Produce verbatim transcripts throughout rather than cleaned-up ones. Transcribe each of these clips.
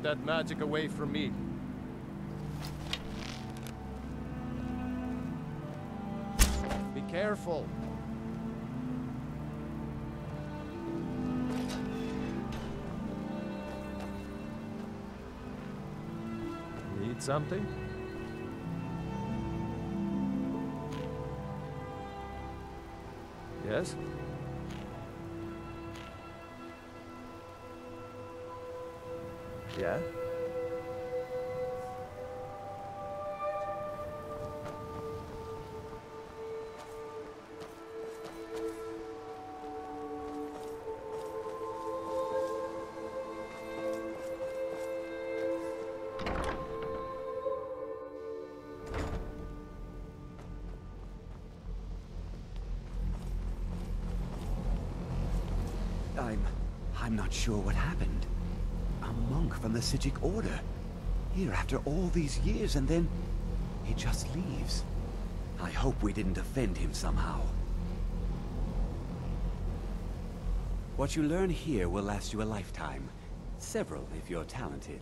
that magic away from me. Be careful. Need something? Yes? Yeah? I'm... I'm not sure what happened. A monk from the Psijic Order. Here after all these years, and then... he just leaves. I hope we didn't offend him somehow. What you learn here will last you a lifetime. Several, if you're talented.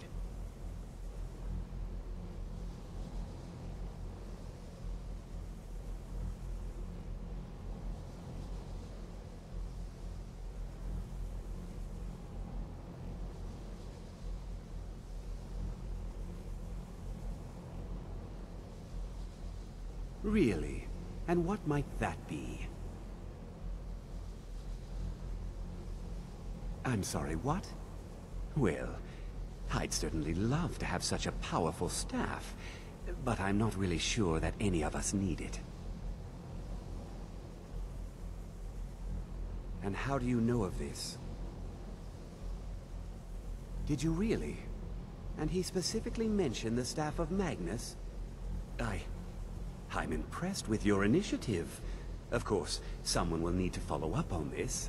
Really? And what might that be? I'm sorry, what? Well, I'd certainly love to have such a powerful staff, but I'm not really sure that any of us need it. And how do you know of this? Did you really? And he specifically mentioned the staff of Magnus? I... I'm impressed with your initiative. Of course, someone will need to follow up on this.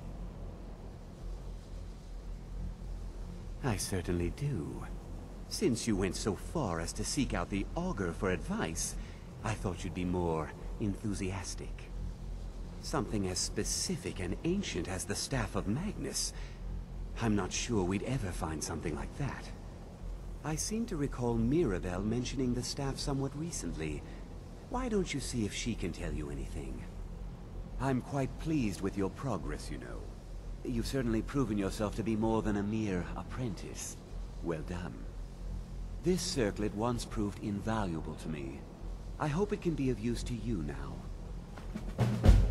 I certainly do. Since you went so far as to seek out the Augur for advice, I thought you'd be more enthusiastic. Something as specific and ancient as the Staff of Magnus. I'm not sure we'd ever find something like that. I seem to recall Mirabelle mentioning the staff somewhat recently. Why don't you see if she can tell you anything? I'm quite pleased with your progress, you know. You've certainly proven yourself to be more than a mere apprentice. Well done. This circlet once proved invaluable to me. I hope it can be of use to you now.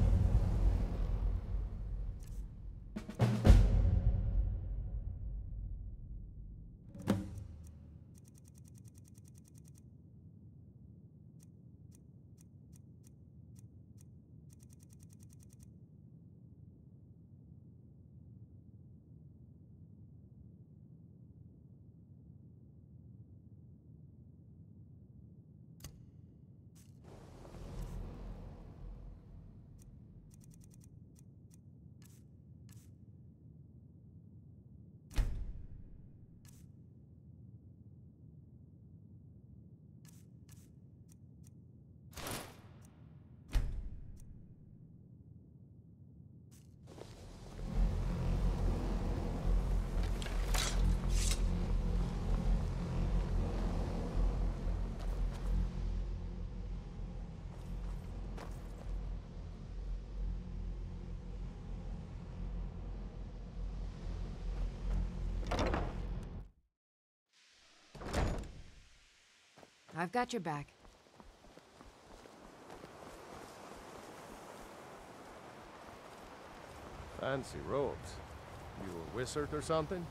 I've got your back. Fancy robes. You a wizard or something?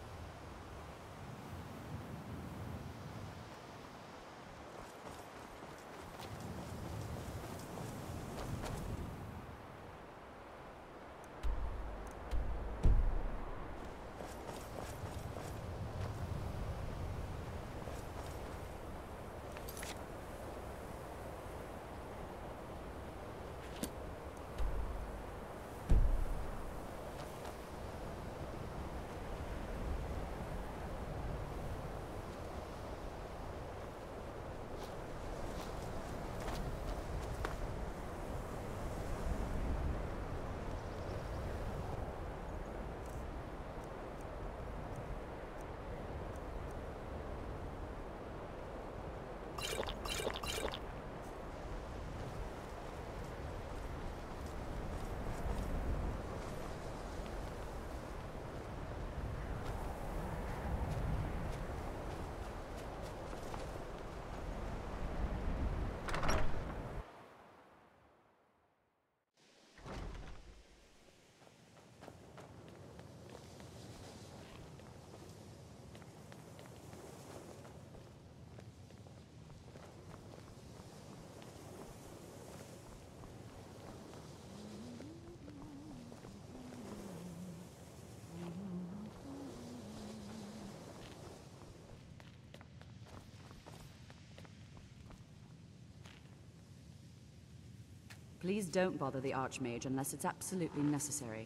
Please don't bother the Archmage unless it's absolutely necessary.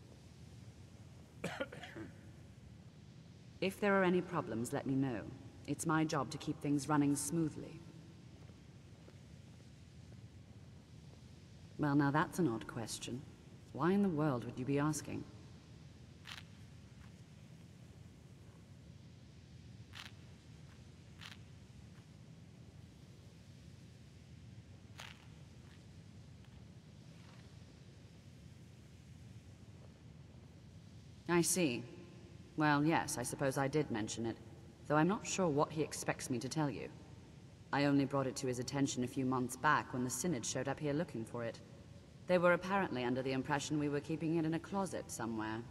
If there are any problems, let me know. It's my job to keep things running smoothly. Well, now that's an odd question. Why in the world would you be asking? I see. Well, yes, I suppose I did mention it, though I'm not sure what he expects me to tell you. I only brought it to his attention a few months back when the Synod showed up here looking for it. They were apparently under the impression we were keeping it in a closet somewhere.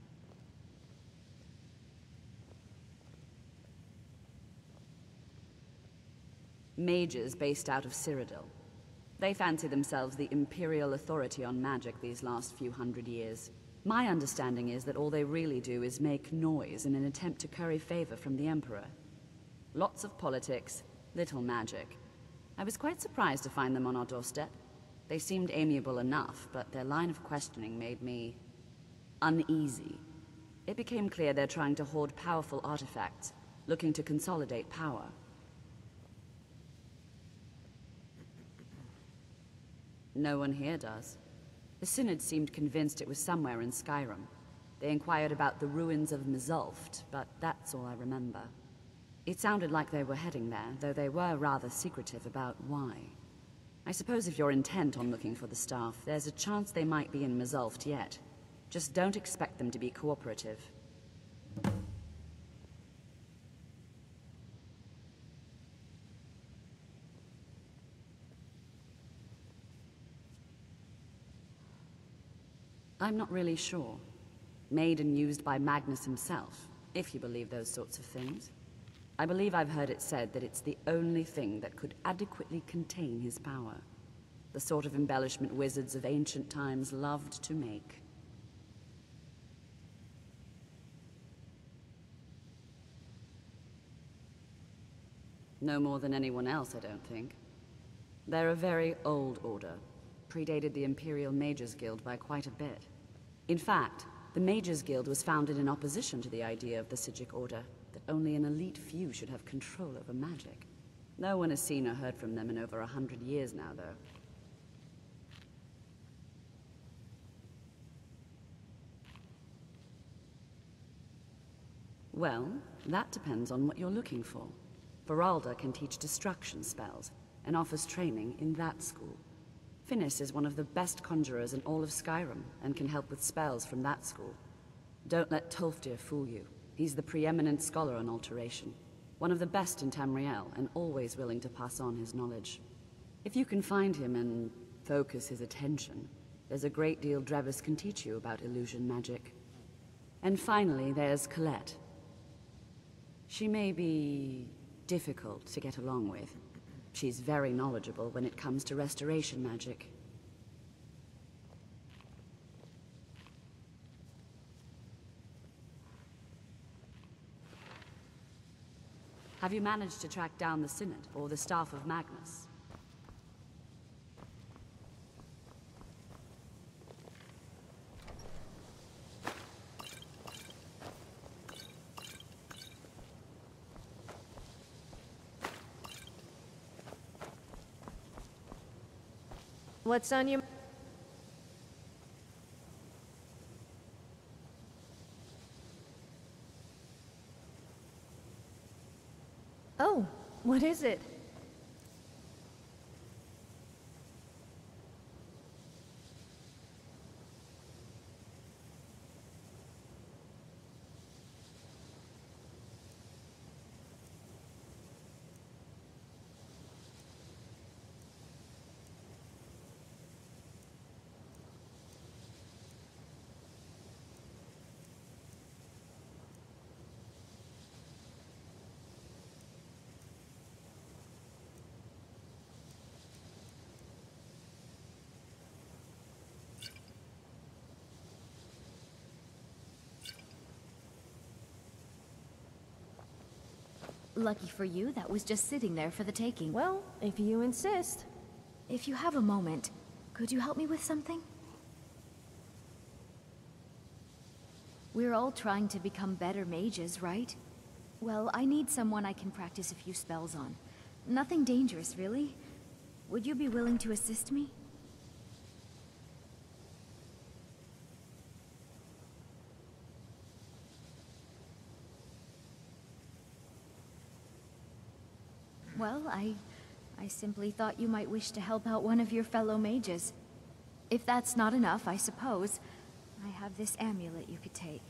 Mages based out of Cyrodiil. They fancy themselves the imperial authority on magic these last few hundred years. My understanding is that all they really do is make noise in an attempt to curry favor from the Emperor. Lots of politics, little magic. I was quite surprised to find them on our doorstep. They seemed amiable enough, but their line of questioning made me uneasy. It became clear they're trying to hoard powerful artifacts, looking to consolidate power. No one here does. The Synod seemed convinced it was somewhere in Skyrim. They inquired about the ruins of Mzulft, but that's all I remember. It sounded like they were heading there, though they were rather secretive about why. I suppose if you're intent on looking for the staff, there's a chance they might be in Mzulft yet. Just don't expect them to be cooperative. I'm not really sure. Made and used by Magnus himself, if you believe those sorts of things. I believe I've heard it said that it's the only thing that could adequately contain his power. The sort of embellishment wizards of ancient times loved to make. No more than anyone else, I don't think. They're a very old order. Predated the Imperial Mages Guild by quite a bit. In fact, the Mages Guild was founded in opposition to the idea of the Psijic Order, that only an elite few should have control over magic. No one has seen or heard from them in over a hundred years now, though. Well, that depends on what you're looking for. Varalda can teach destruction spells, and offers training in that school. Finis is one of the best conjurers in all of Skyrim, and can help with spells from that school. Don't let Tolfdir fool you. He's the preeminent scholar on alteration. One of the best in Tamriel, and always willing to pass on his knowledge. If you can find him and focus his attention, there's a great deal Drevis can teach you about illusion magic. And finally, there's Colette. She may be difficult to get along with. She's very knowledgeable when it comes to restoration magic. Have you managed to track down the Synod or the staff of Magnus? What's on your... Oh, what is it? Lucky for you, that was just sitting there for the taking. Well, if you insist. If you have a moment, could Could you help me with something? We're all trying to become better mages, right? Well, I need someone I can practice a few spells on. Nothing dangerous, really. Would you be willing to assist me? Well, I... I simply thought you might wish to help out one of your fellow mages. If that's not enough, I suppose, I have this amulet you could take.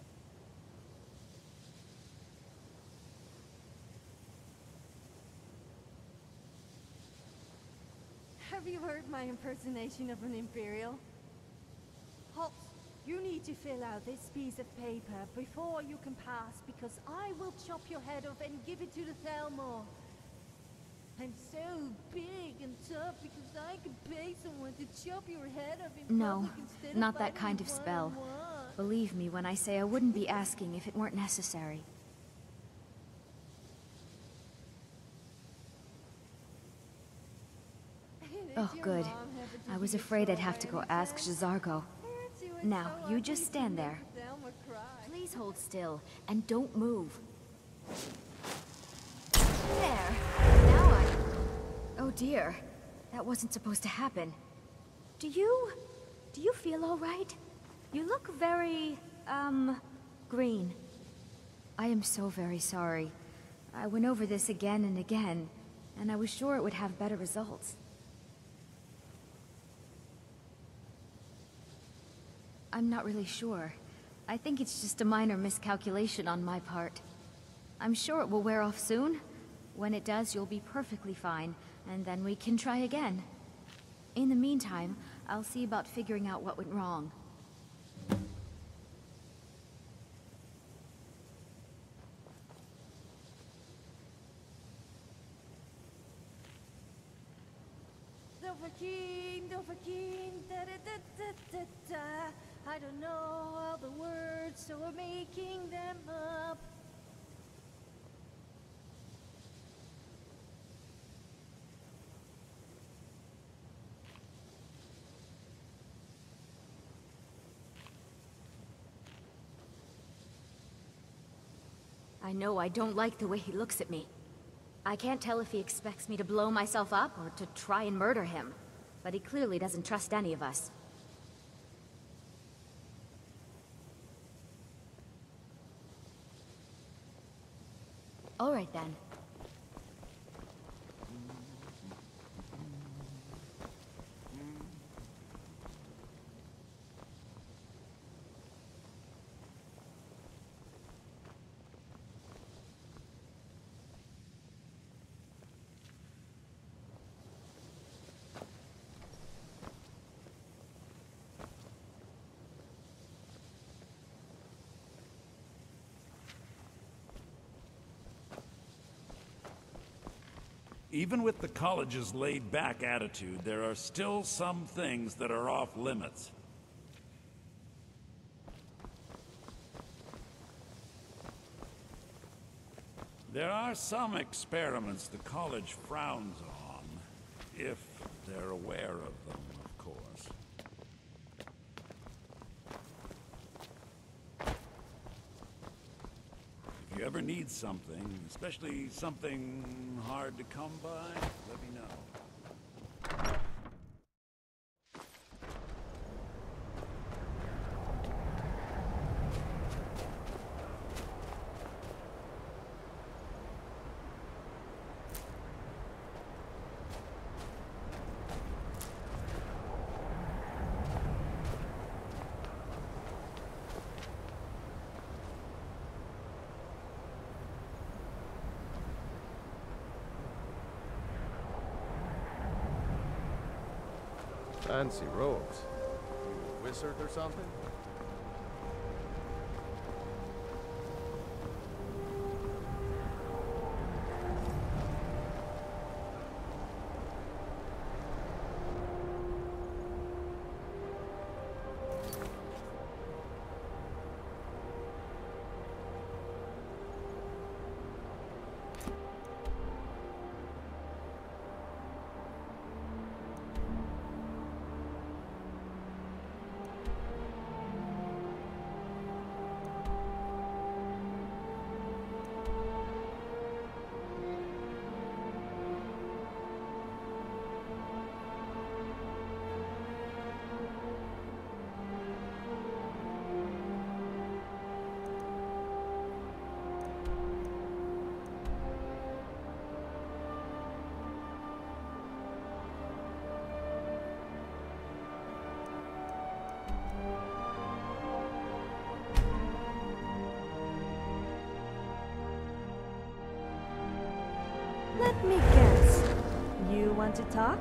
Have you heard my impersonation of an Imperial? Hobbs, you need to fill out this piece of paper before you can pass, because I will chop your head off and give it to the Thalmor. I'm so big and tough because I can pay someone to chop your head off in No, public instead of not that fighting kind of spell. one-on-one. Believe me when I say I wouldn't be asking if it weren't necessary. Oh, good. I was afraid I'd have to go ask J'zargo. Now, you just stand there. Please hold still, and don't move. There. Now I... Oh dear. That wasn't supposed to happen. Do you... do you feel all right? You look very... um... green. I am so very sorry. I went over this again and again, and I was sure it would have better results. I'm not really sure. I think it's just a minor miscalculation on my part. I'm sure it will wear off soon. When it does, you'll be perfectly fine, and then we can try again. In the meantime, I'll see about figuring out what went wrong. Dovahkiin, Dovahkiin, da da da da da da. I don't know all the words, so we're making them up. I know I don't like the way he looks at me. I can't tell if he expects me to blow myself up or to try and murder him, but he clearly doesn't trust any of us. All right then. Even with the college's laid-back attitude, there are still some things that are off limits. There are some experiments the college frowns on, if they're aware of them, of course. If you ever need something, especially something hard to come by, let me know. Fancy robes. You a wizard or something? Let me guess. You want to talk?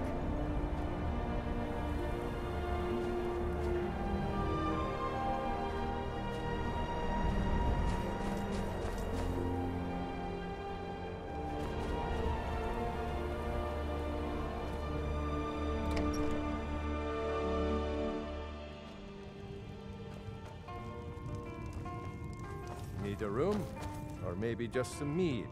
Need a room? Or maybe just some mead?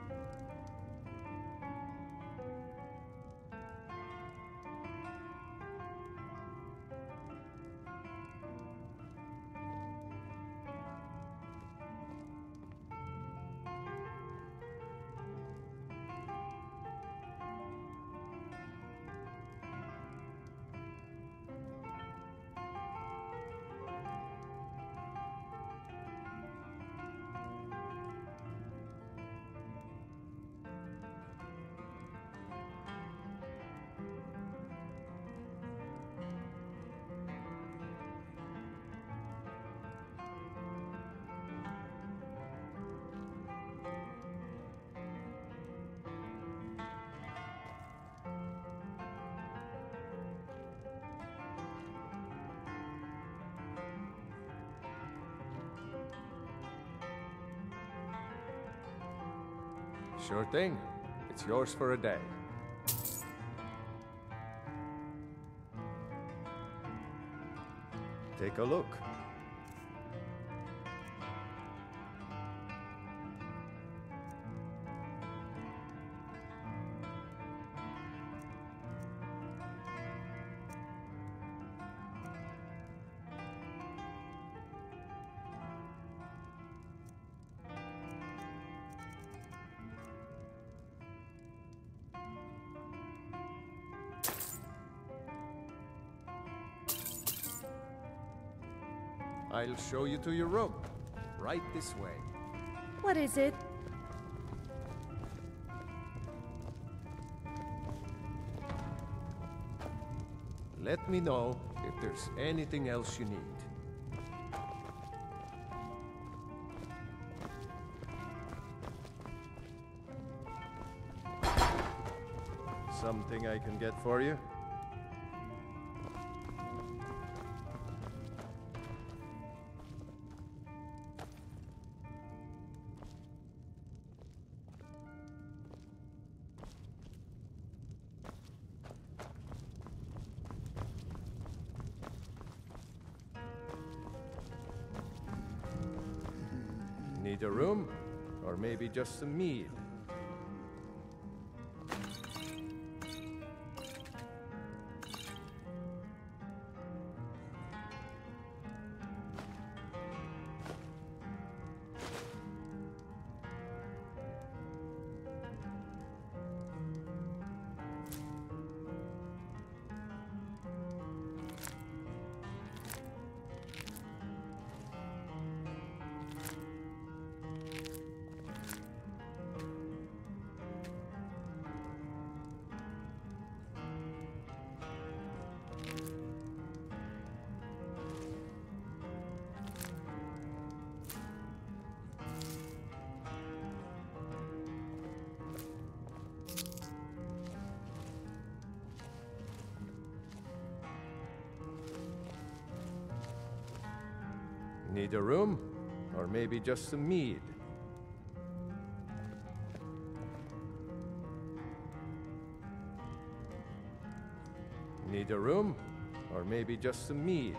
Sure thing. It's yours for a day. Take a look. I'll show you to your room. Right this way. What is it? Let me know if there's anything else you need. Something I can get for you? Need a room? Or maybe just some mead? Need a room? Or maybe just some mead? Need a room? Or maybe just some mead?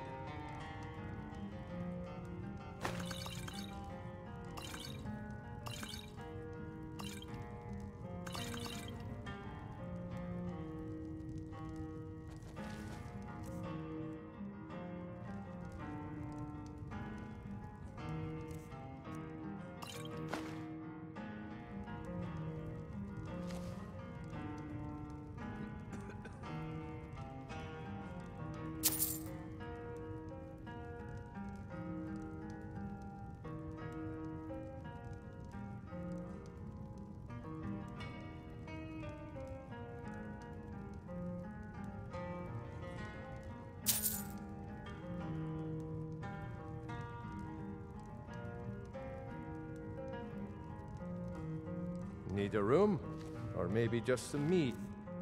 Need a room? Or maybe just some meat.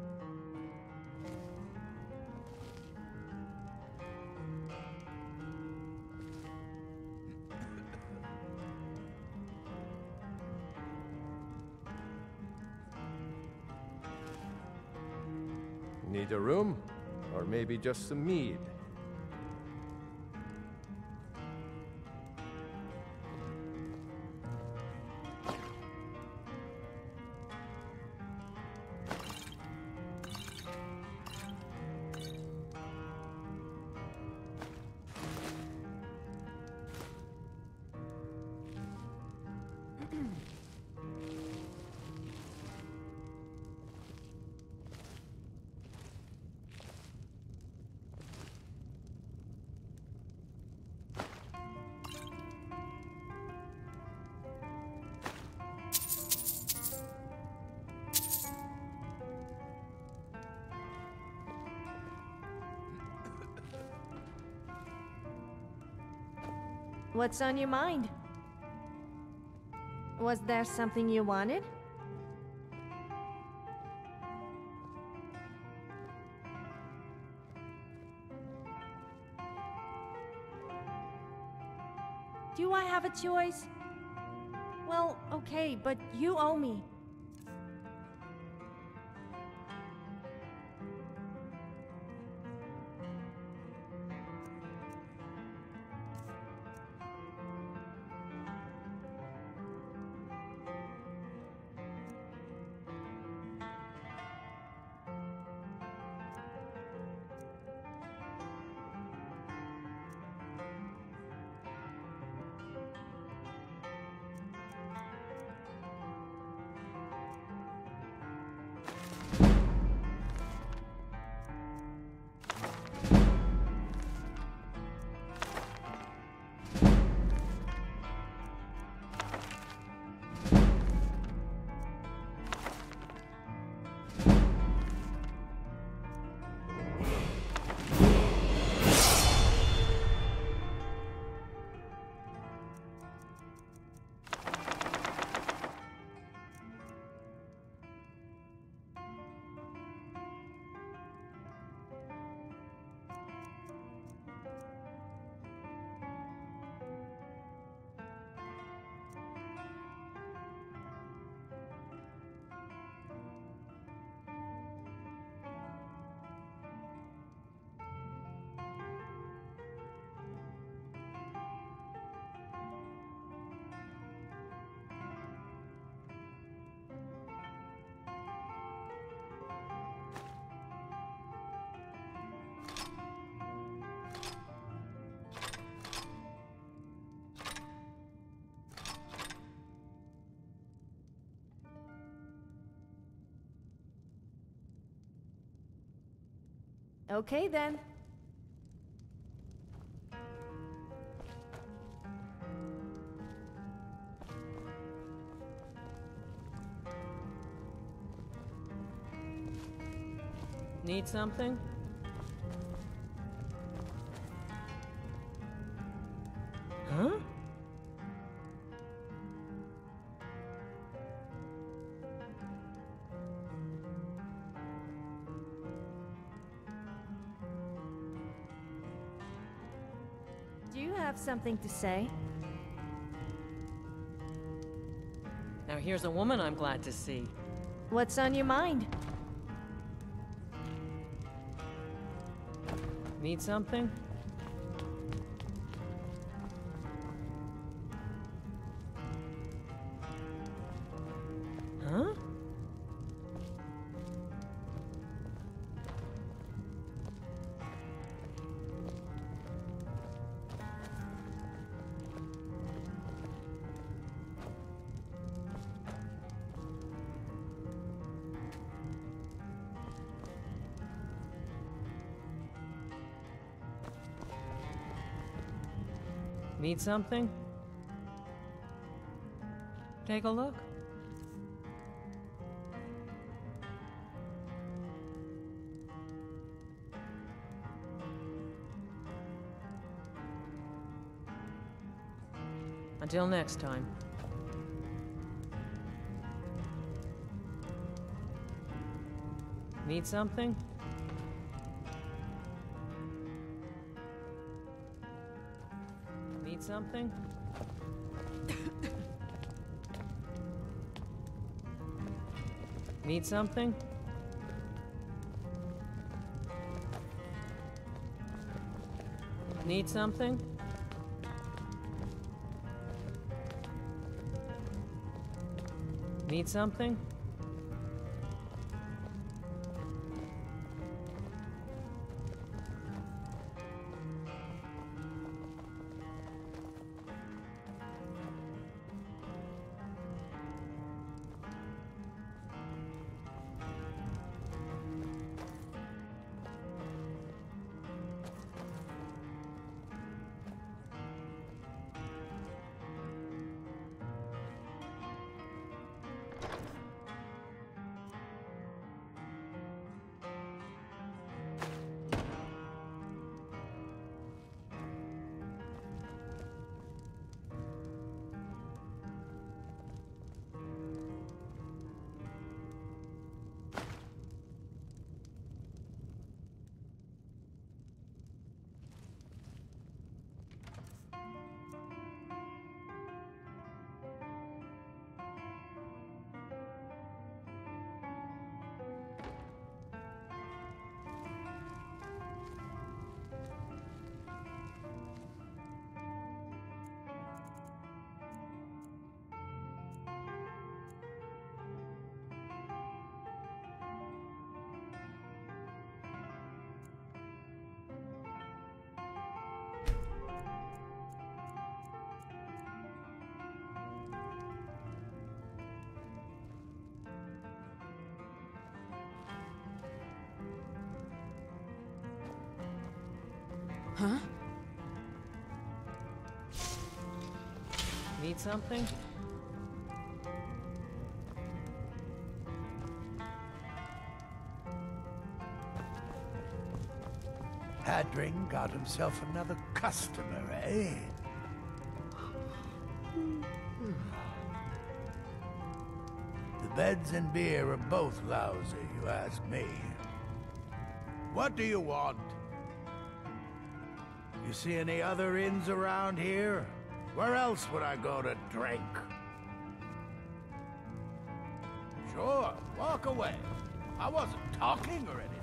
Need a room? Or maybe just some mead? What's on your mind? Was there something you wanted? Do I have a choice? Well, okay, but you owe me. Okay then. Need something? Huh? Do you have something to say? Now here's a woman I'm glad to see. What's on your mind? Need something? Huh? Need something? Take a look. Until next time. Need something? Need something? Need something? Need something? Need something? Huh? Need something? Hadring got himself another customer, eh? The beds and beer are both lousy, you ask me. What do you want? You see any other inns around here? Where else would I go to drink? Sure, walk away. I wasn't talking or anything.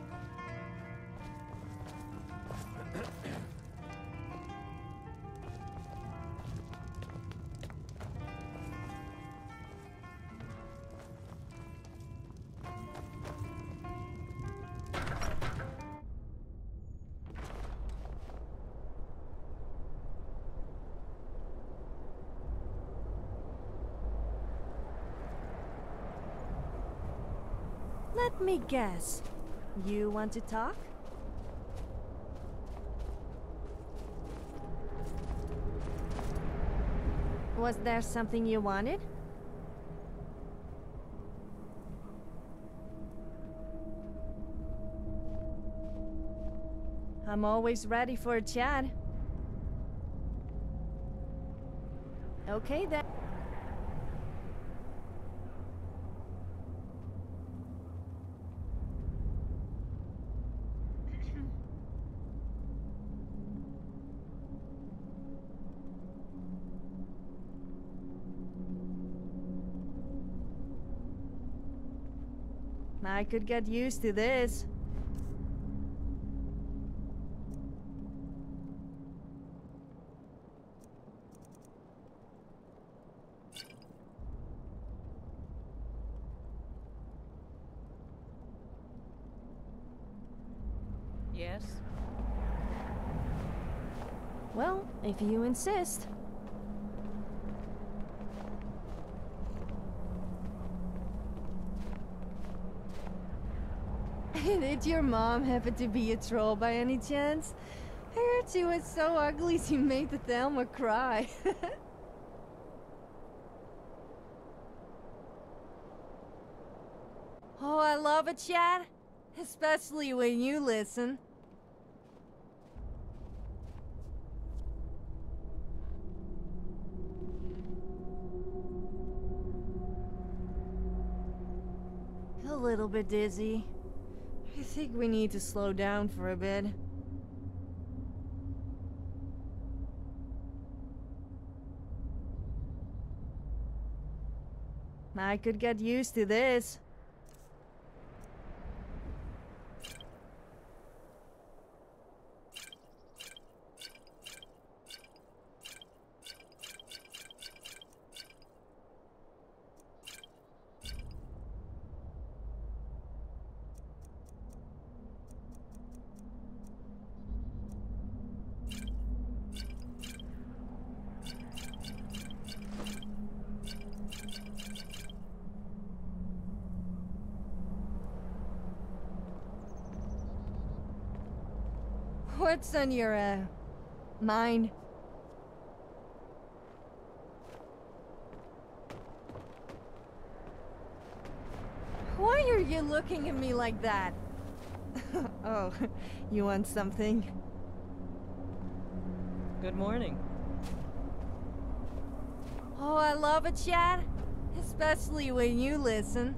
Let me guess. You want to talk? Was there something you wanted? I'm always ready for a chat. Okay then. I could get used to this. Yes? Well, if you insist. Did your mom happen to be a troll by any chance? I heard she was so ugly she made the Thelma cry. Oh, I love a chat. Especially when you listen. A little bit dizzy. I think we need to slow down for a bit. I could get used to this. What's on your, uh, mind? Why are you looking at me like that? Oh, you want something? Good morning. Oh, I love a chat. Especially when you listen.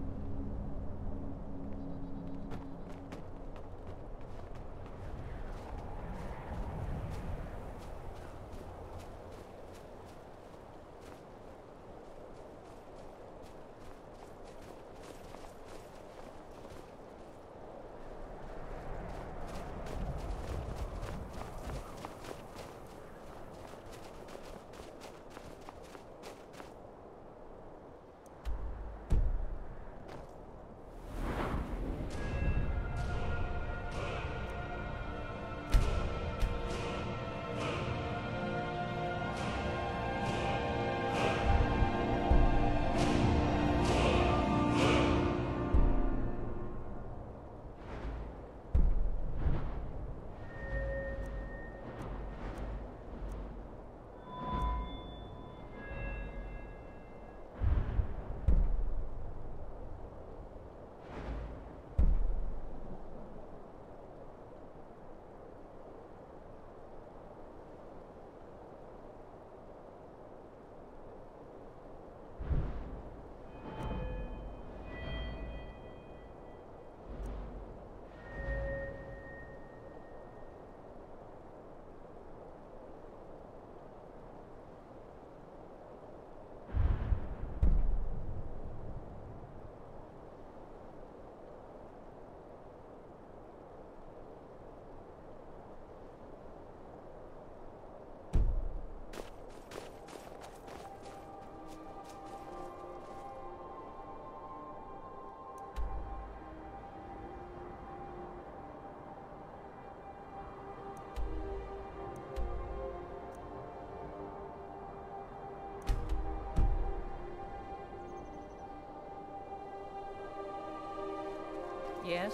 Yes?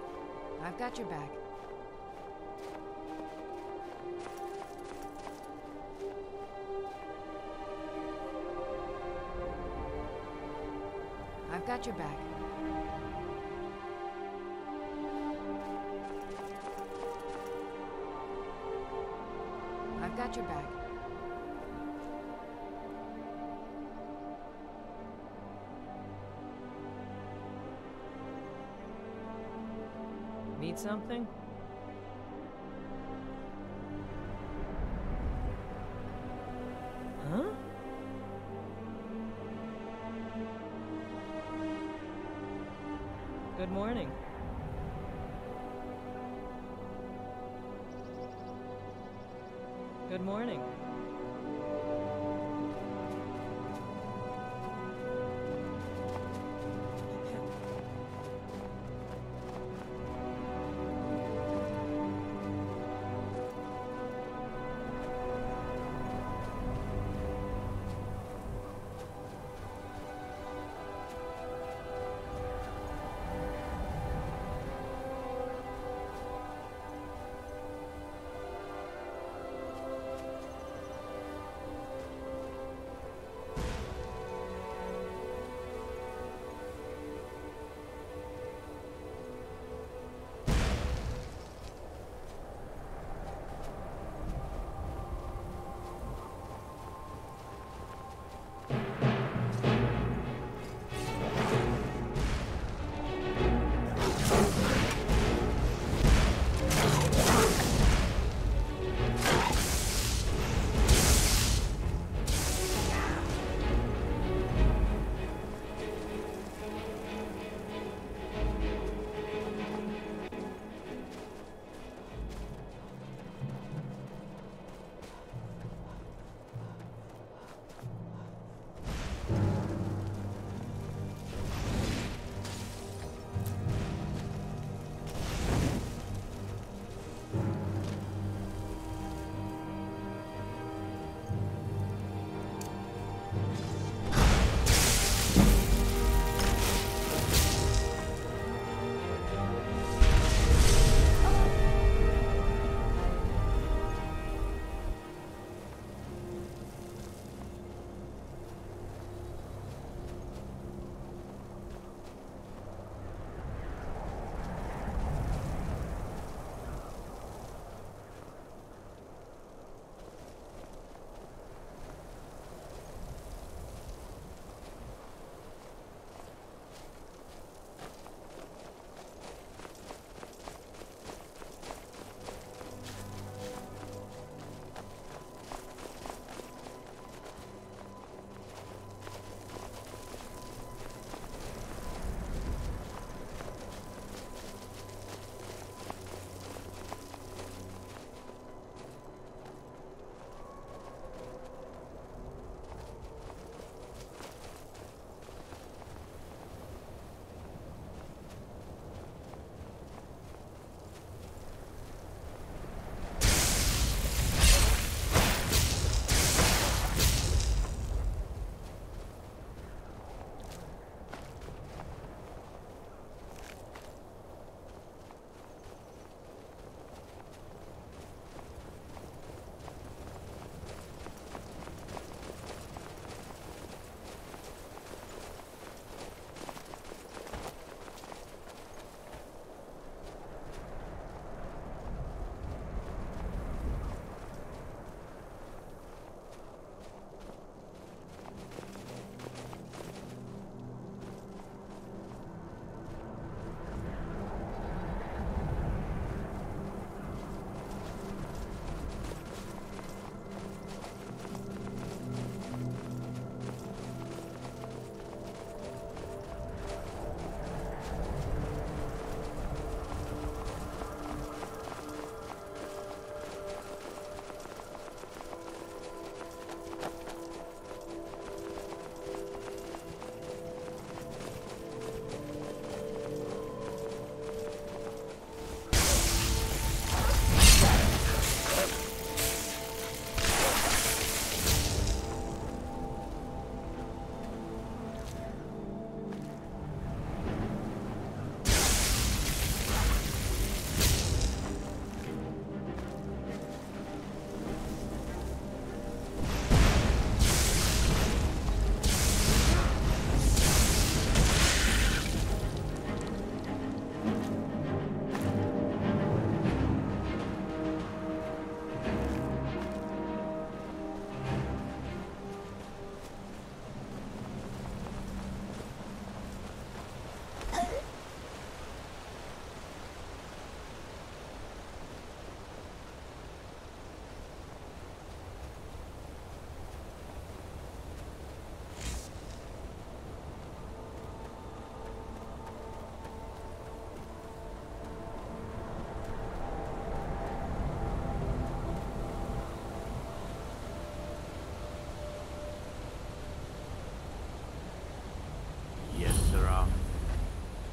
I've got your back. I've got your back. I've got your back. Need something? Huh? Good morning. Good morning.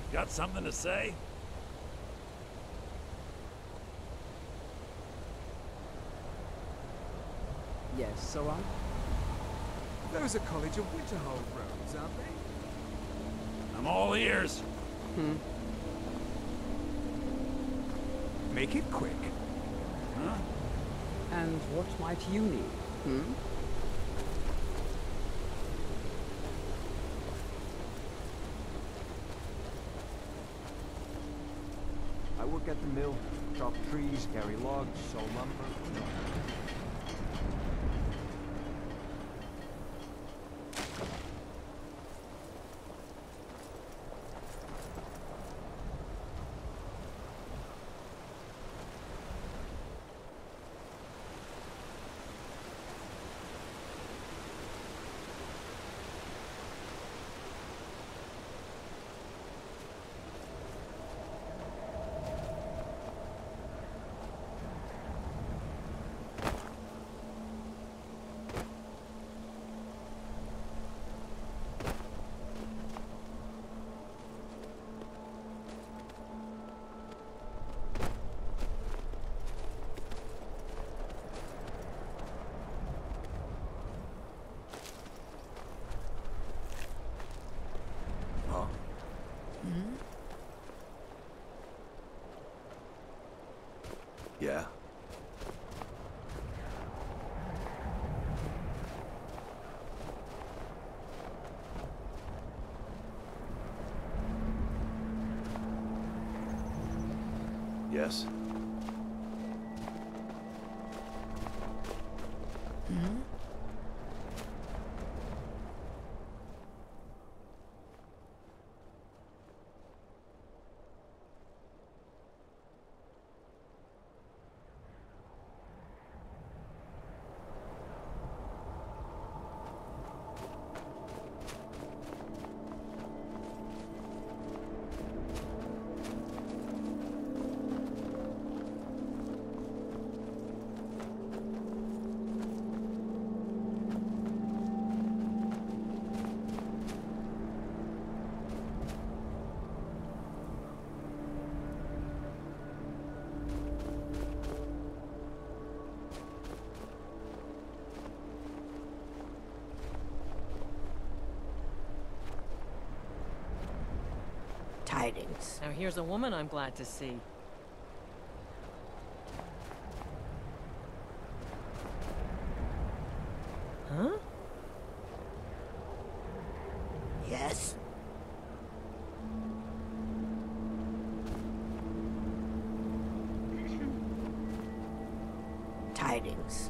Got something to say? Yes, so on. Those are College of Winterhold roads, aren't they? I'm all ears. Hmm. Make it quick. Huh? And what might you need? Hmm? I work at the mill, chop trees, carry logs, saw lumber. Yeah. Yes. Hmm? Tidings. Now here's a woman I'm glad to see. Huh? Yes? Tidings.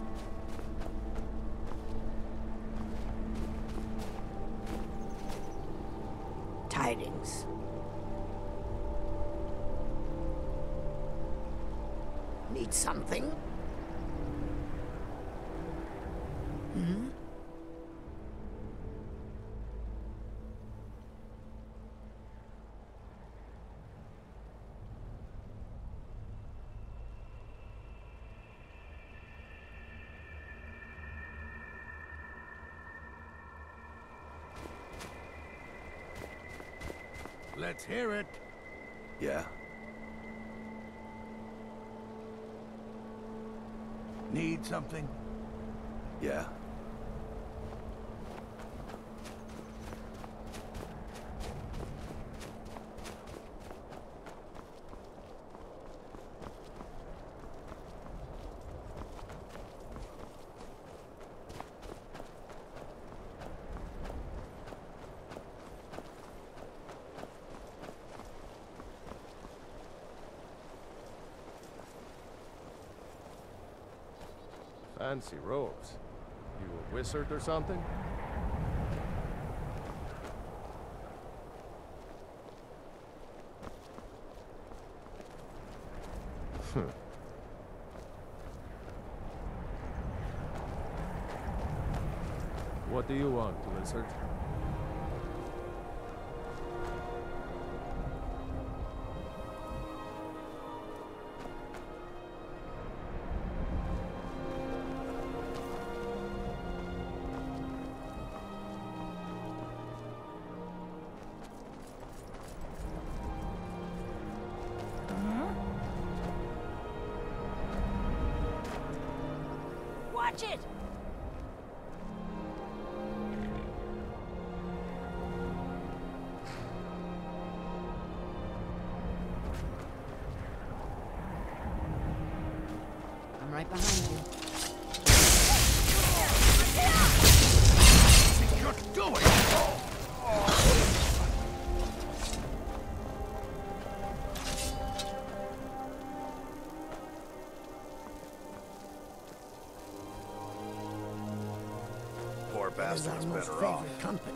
Tidings. Need something? Hmm? Let's hear it. Yeah. Need something? Yeah. Fancy robes. You a wizard or something? What do you want, wizard? Watch it! I'm right behind you. You're doing Poor bastard's better off. company.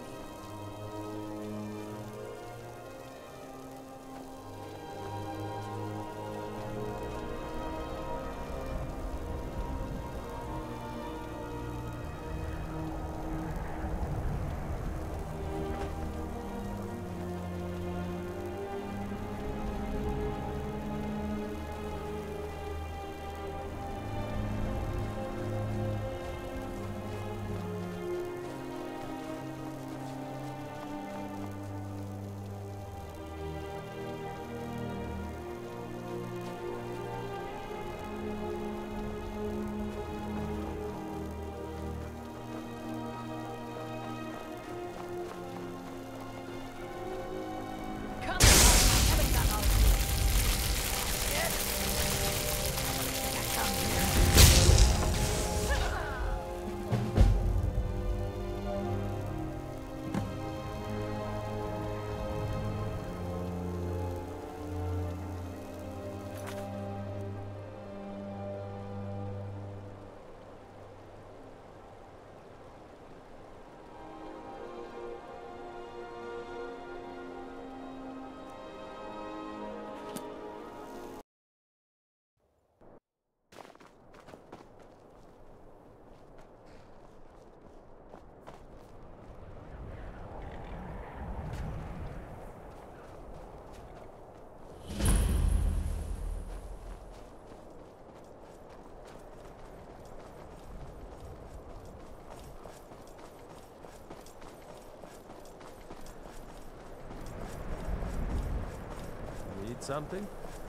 Need something?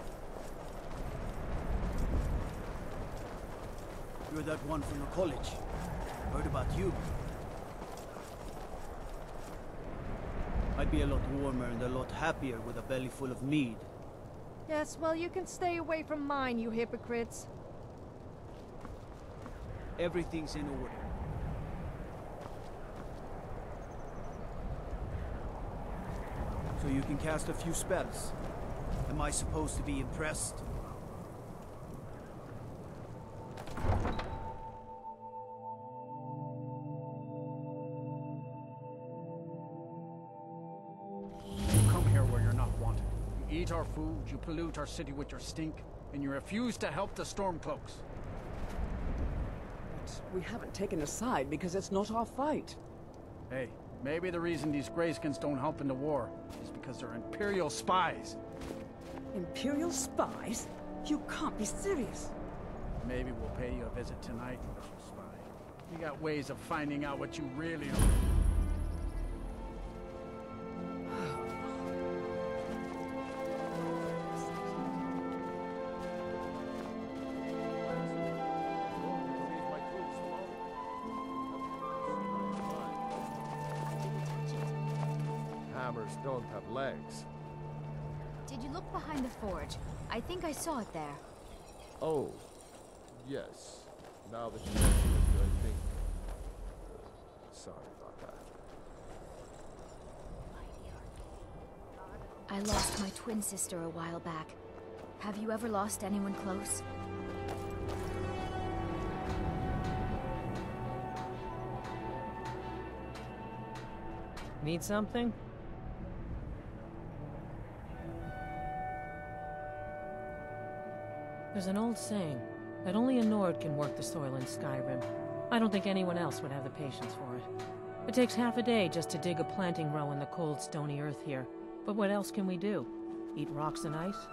You're that one from the college. Heard about you. I'd be a lot warmer and a lot happier with a belly full of mead. Yes, well, you can stay away from mine, you hypocrites. Everything's in order. So you can cast a few spells. Am I supposed to be impressed? You come here where you're not wanted. You eat our food, you pollute our city with your stink, and you refuse to help the Stormcloaks. But we haven't taken a side because it's not our fight. Hey, maybe the reason these Greyskins don't help in the war is because they're Imperial spies. Imperial spies? You can't be serious. Maybe we'll pay you a visit tonight, little spy. We got ways of finding out what you really are. Hammers don't have legs. Did you look behind the forge? I think I saw it there. Oh, yes. Now that you mention it, I think... Uh, sorry about that. I lost my twin sister a while back. Have you ever lost anyone close? Need something? There's an old saying that only a Nord can work the soil in Skyrim. I don't think anyone else would have the patience for it. It takes half a day just to dig a planting row in the cold, stony earth here. But what else can we do? Eat rocks and ice?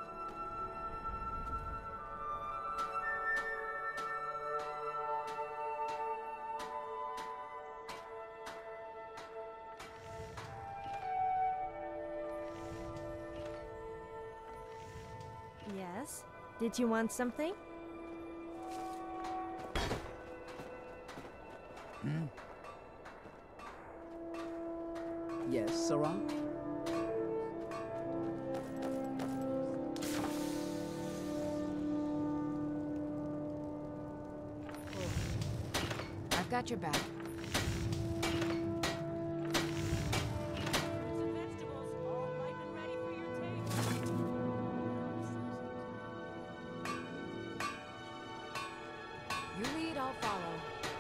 Yes? Did you want something? Hmm? Yes, Sirrah? I've got your back. You lead, I'll follow.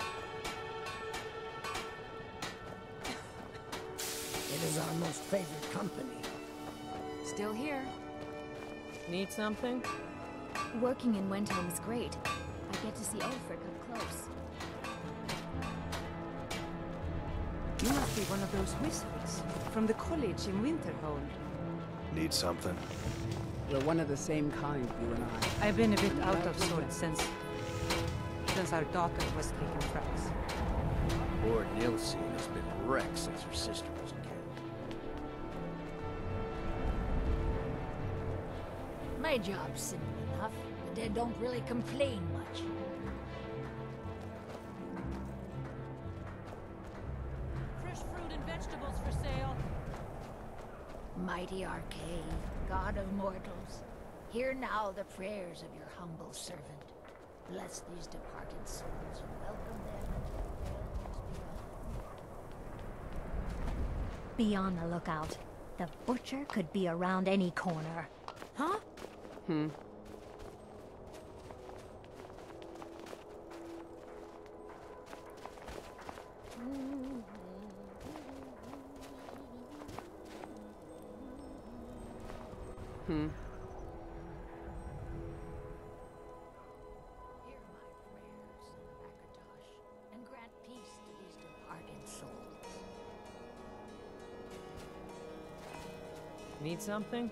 It is our most favorite company. Still here. Need something? Working in Windhelm is great. I get to see Ulfric up close. You must be one of those wizards from the college in Winterhold. Need something? We're one of the same kind, you and I. I've been a bit out of sorts since... since our daughter was taken from us. Lord Nilsine has been wrecked since her sister was killed. My job's simple enough. The dead don't really complain much. Fresh fruit and vegetables for sale. Mighty Arcade, God of mortals, hear now the prayers of your humble servant. Bless these departed souls and welcome them into the realms beyond. Be on the lookout. The butcher could be around any corner. Huh? Hmm. Hmm. Hear my prayers, Akatosh, and grant peace to these departed souls. Need something?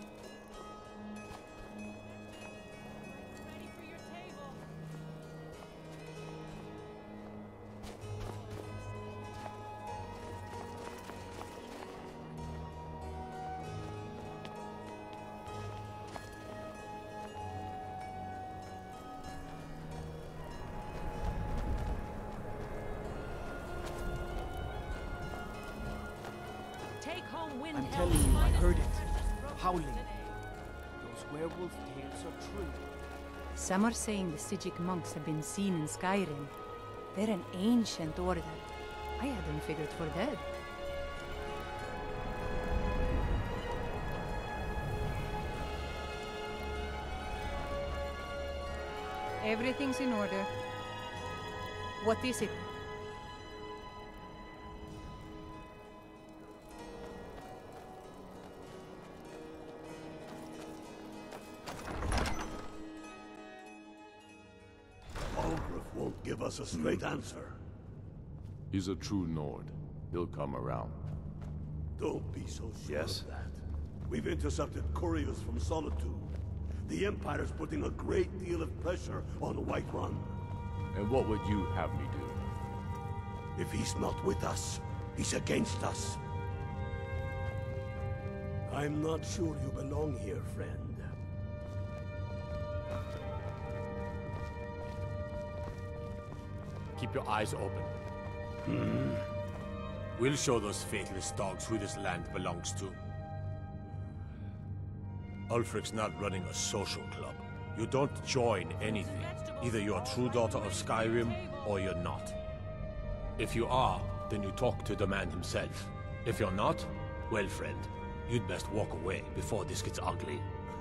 I'm telling you, I heard it. Howling. Those werewolf tales are true. Some are saying the Sigic monks have been seen in Skyrim. They're an ancient order. I had them figured for dead. Everything's in order. What is it? Won't give us a straight answer. He's a true Nord. He'll come around. Don't be so sure Yes? of that. We've intercepted couriers from Solitude. The Empire's putting a great deal of pressure on Whiterun. And what would you have me do? If he's not with us, he's against us. I'm not sure you belong here, friend. Keep your eyes open. Hmm. We'll show those faithless dogs who this land belongs to. Ulfric's not running a social club. You don't join anything. Either you're a true daughter of Skyrim, or you're not. If you are, then you talk to the man himself. If you're not, well, friend, you'd best walk away before this gets ugly.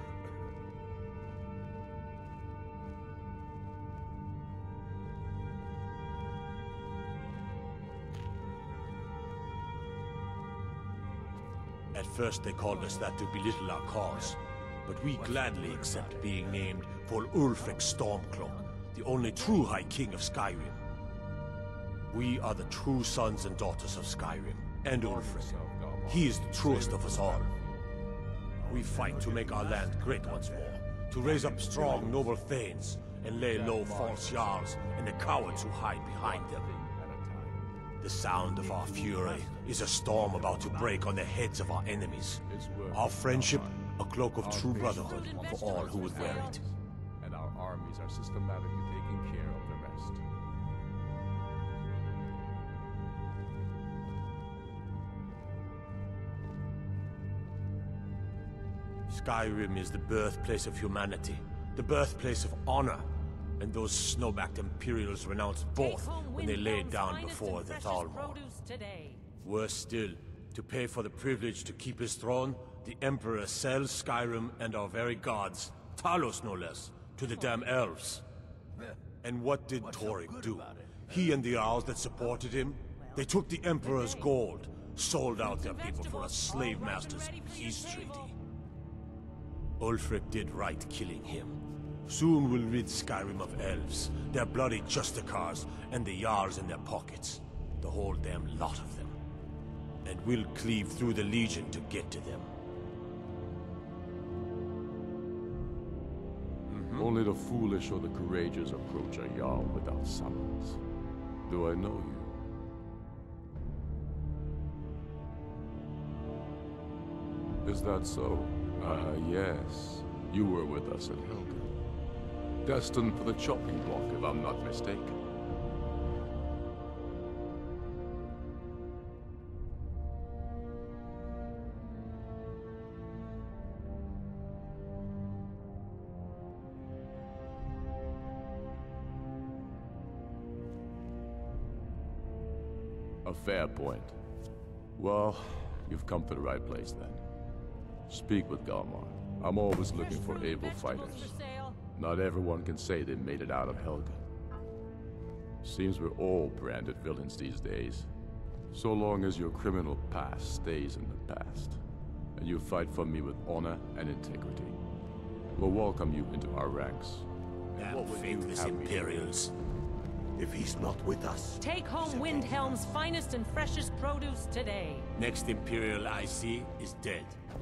At first they called us that to belittle our cause, but we gladly accept being named for Ulfric Stormcloak, the only true High King of Skyrim. We are the true sons and daughters of Skyrim, and Ulfric. He is the truest of us all. We fight to make our land great once more, to raise up strong, noble thanes, and lay low false Jarls and the cowards who hide behind them. The sound of our fury is a storm about to break on the heads of our enemies. Our friendship, a cloak of true brotherhood for all who would wear it. And our armies are systematically taking care of the rest. Skyrim is the birthplace of humanity, the birthplace of honor, and those snow-backed Imperials renounced both when they laid down before the Thalmor. Worse still, to pay for the privilege to keep his throne, the Emperor sells Skyrim and our very gods, Talos no less, to the damn elves. And what did Torygg do? He and the Owls that supported him, they took the Emperor's gold, sold out their people for a slave master's peace treaty. Ulfric did right killing him. Soon we'll rid Skyrim of elves, their bloody Justicars, and the Jarls in their pockets. The whole damn lot of them. And we'll cleave through the Legion to get to them. Mm-hmm. Only the foolish or the courageous approach a Jarl without summons. Do I know you? Is that so? Ah, uh, yes. You were with us at Helgen. Destined for the chopping block, if I'm not mistaken. A fair point. Well, you've come to the right place then. Speak with Galmar. I'm always looking for able fighters. Not everyone can say they made it out of Helgen. Seems we're all branded villains these days. So long as your criminal past stays in the past, and you fight for me with honor and integrity, we'll welcome you into our ranks. Damn faithless Imperials. If he's not with us... Take home Windhelm's finest and freshest produce today. Next Imperial I see is dead.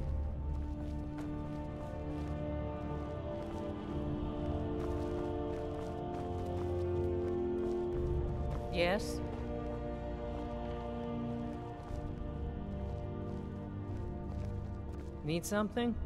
Yes? Need something?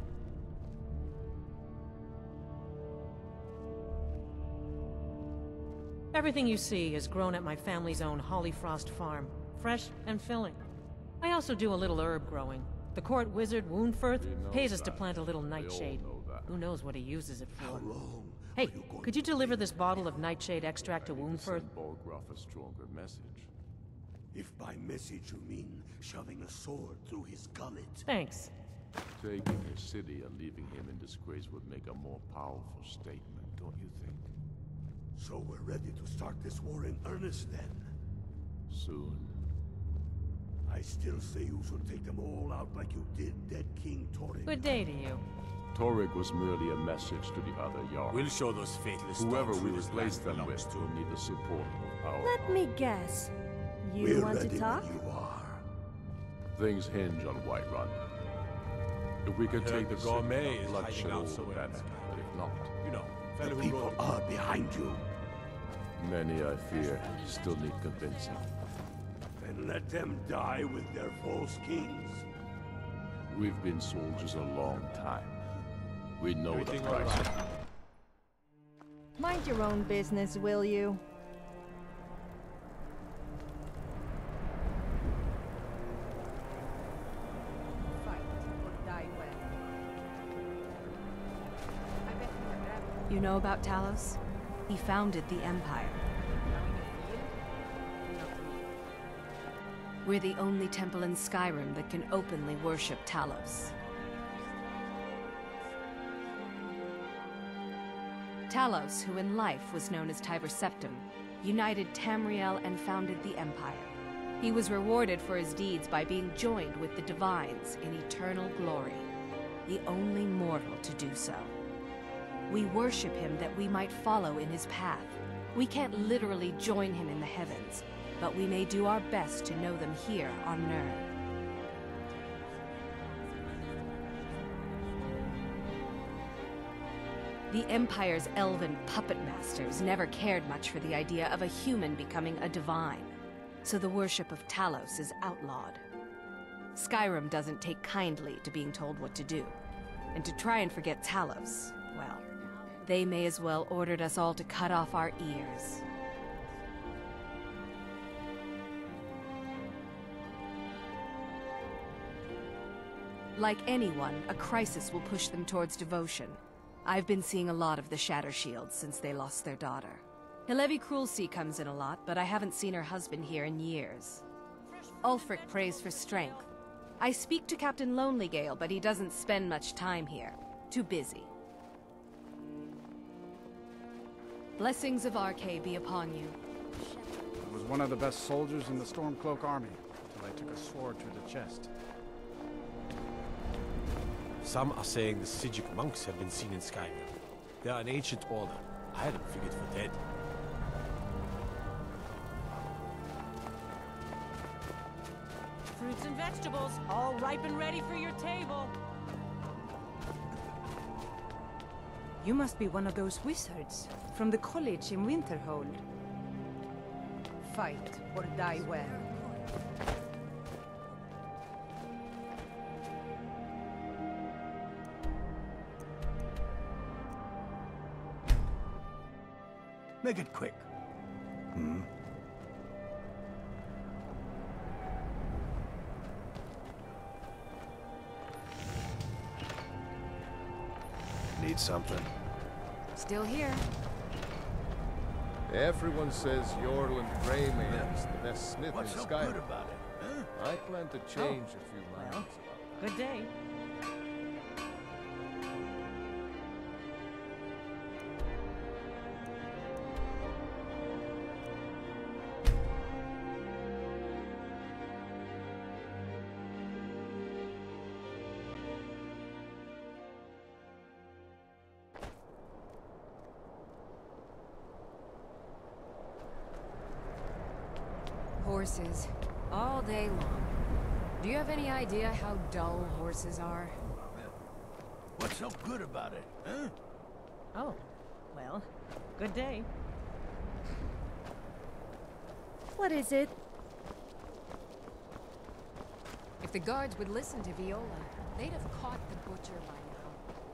Everything you see is grown at my family's own Hollyfrost farm. Fresh and filling. I also do a little herb growing. The court wizard, Woundfirth, pays us to plant a little nightshade. Who knows what he uses it for? Hey, could you deliver this bottle of nightshade extract to Woundfirth? Bolgraf a stronger message. If by message you mean shoving a sword through his gullet. Thanks. Taking his city and leaving him in disgrace would make a more powerful statement, don't you think? So we're ready to start this war in earnest then? Soon. I still say you should take them all out like you did dead King Torygg. Good day to you. Torygg was merely a message to the other Jarls. We'll show those faithless Whoever we replace them with will need the support of our... Let me guess. You We're want ready to talk? when you are. Things hinge on Whiterun. If we can take the the gourmet is bloodshed hiding out all the somewhere better, else. but if not... You know, The fellow who people wrote... are behind you. Many, I fear, still need convincing. Then let them die with their false kings. We've been soldiers a long time. We know Everything the all price. right? Mind your own business, will you? Fight or die well. You know about Talos? He founded the Empire. We're the only temple in Skyrim that can openly worship Talos. Talos, who in life was known as Tiber Septim, united Tamriel and founded the Empire. He was rewarded for his deeds by being joined with the Divines in eternal glory, the only mortal to do so. We worship him that we might follow in his path. We can't literally join him in the heavens, but we may do our best to know them here on Nirn. The Empire's elven puppet masters never cared much for the idea of a human becoming a divine, so the worship of Talos is outlawed. Skyrim doesn't take kindly to being told what to do, and to try and forget Talos, well, they may as well ordered us all to cut off our ears. Like anyone, a crisis will push them towards devotion. I've been seeing a lot of the Shatter Shields since they lost their daughter. Hilevi Cruelsea comes in a lot, but I haven't seen her husband here in years. Ulfric prays for strength. I speak to Captain Lonelygale, but he doesn't spend much time here. Too busy. Blessings of Arkay be upon you. I was one of the best soldiers in the Stormcloak army, until I took a sword to the chest. Some are saying the Psijic monks have been seen in Skyrim. They are an ancient order. I had them figured for dead. Fruits and vegetables, all ripe and ready for your table. You must be one of those wizards from the college in Winterhold. Fight or die well. Make it quick. Hmm? Need something. Still here. Everyone says Jorlund Greyman is the best smith What's in so Skyrim. good about it, huh? I plan to change a few lines Well, about good day. Horses. All day long. Do you have any idea how dull horses are? What's so good about it, huh? Oh, well, good day. What is it? If the guards would listen to Viola, they'd have caught the butcher by now.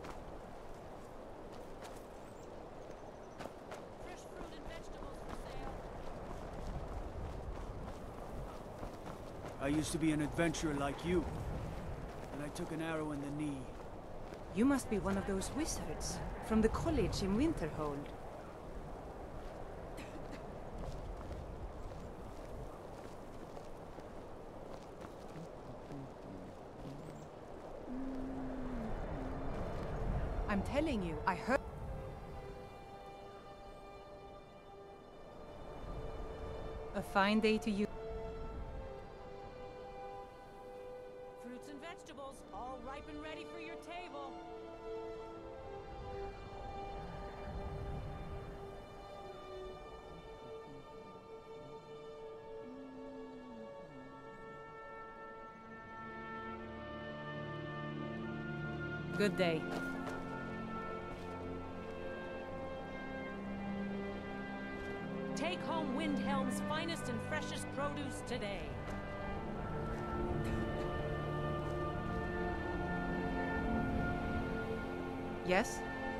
Fresh fruit and vegetables for sale. I used to be an adventurer like you, and I took an arrow in the knee. You must be one of those wizards from the college in Winterhold. I'm telling you, I heard... A fine day to you. Fruits and vegetables, all ripe and ready for your table. Good day. Take home Windhelm's finest and freshest produce today. Yes?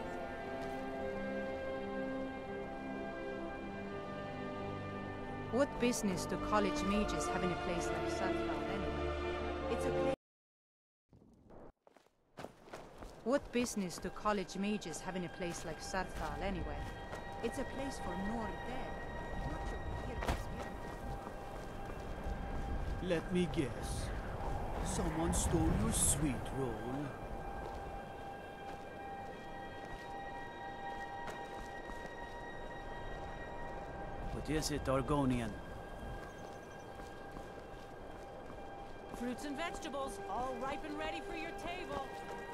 What business do college mages have in a place like Saffron anyway? It's a place... What business do college mages have in a place like Sarthal anyway? It's a place for Nord dead. Not your weird experience. Let me guess. Someone stole your sweet roll. What is it, Argonian? Fruits and vegetables, all ripe and ready for your table.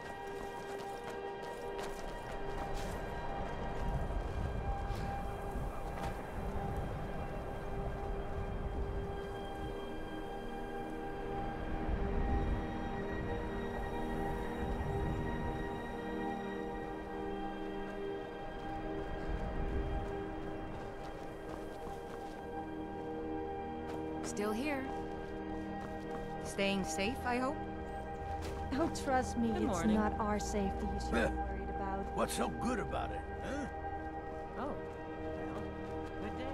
Still here. Staying safe, I hope? Oh, trust me, Good it's morning. not our safety you should be worried about. What's so good about it, huh? Oh, well, good day.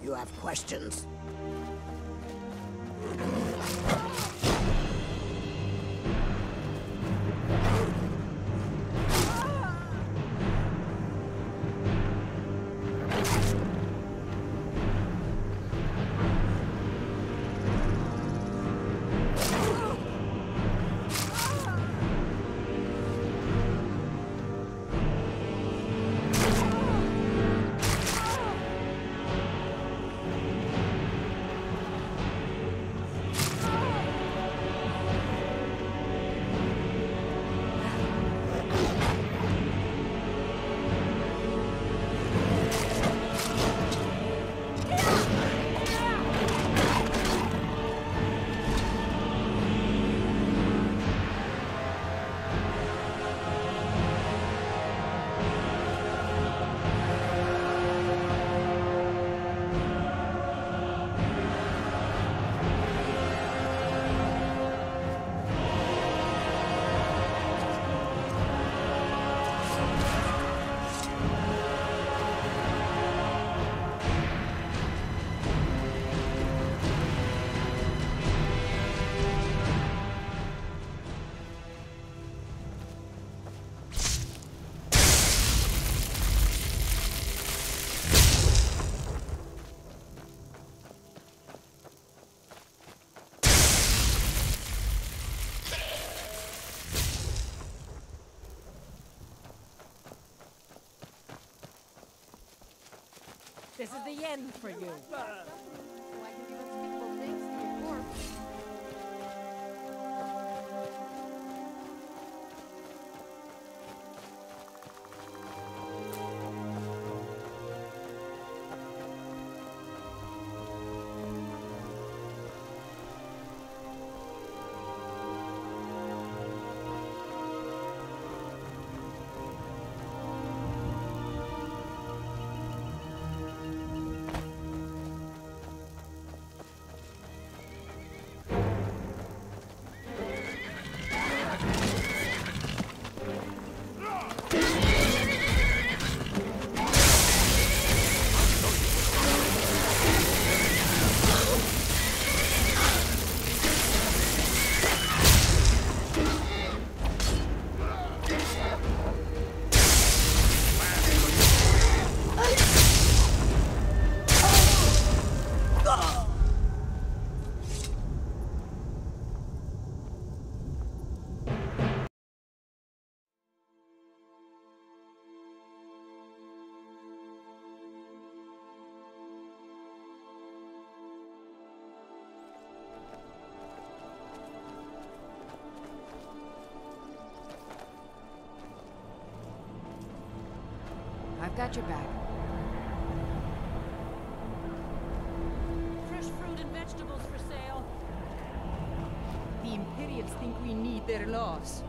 You have questions? This is the end for you. Why can you unspeakable things to your corpse? I've got your back. Fresh fruit and vegetables for sale. The Imperials think we need their laws.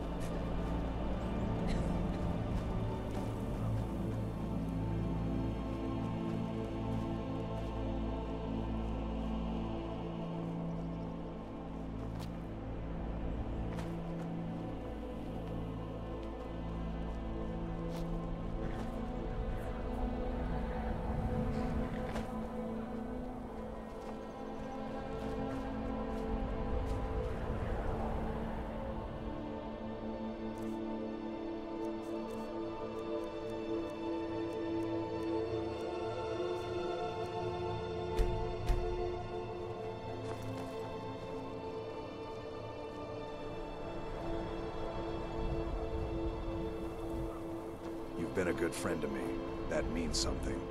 You've been a good friend to me. That means something.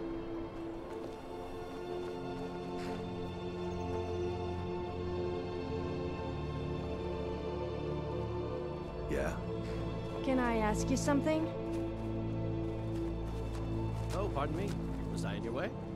Yeah? Can I ask you something? Oh, pardon me. Was I in your way?